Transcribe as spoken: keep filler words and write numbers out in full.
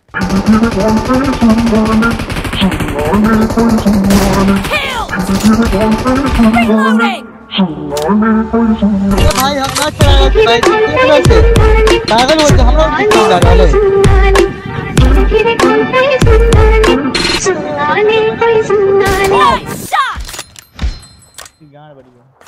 भाई हम ना चलाया भाई कितना से पागल हो हम लोग कितना डाले गाड़ बड़ी है।